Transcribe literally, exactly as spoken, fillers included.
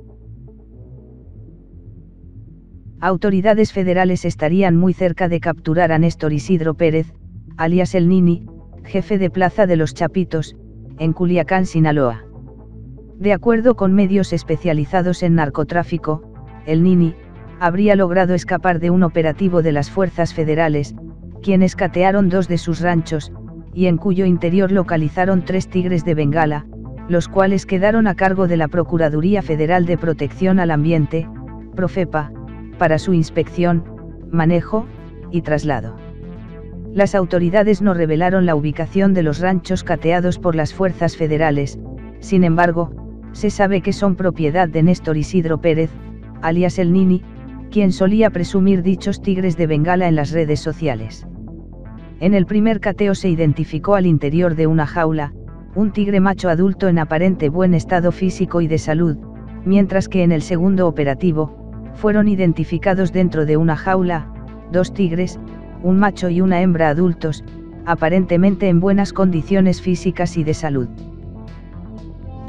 Autoridades federales estarían muy cerca de capturar a Néstor Isidro Pérez, alias El Nini, jefe de Plaza de los Chapitos, en Culiacán, Sinaloa. De acuerdo con medios especializados en narcotráfico, El Nini habría logrado escapar de un operativo de las fuerzas federales, quienes catearon dos de sus ranchos, y en cuyo interior localizaron tres tigres de Bengala, los cuales quedaron a cargo de la Procuraduría Federal de Protección al Ambiente, Profepa, para su inspección, manejo y traslado. Las autoridades no revelaron la ubicación de los ranchos cateados por las fuerzas federales, sin embargo, se sabe que son propiedad de Néstor Isidro Pérez, alias El Nini, quien solía presumir dichos tigres de Bengala en las redes sociales. En el primer cateo se identificó al interior de una jaula, un tigre macho adulto en aparente buen estado físico y de salud, mientras que en el segundo operativo, fueron identificados dentro de una jaula, dos tigres, un macho y una hembra adultos, aparentemente en buenas condiciones físicas y de salud.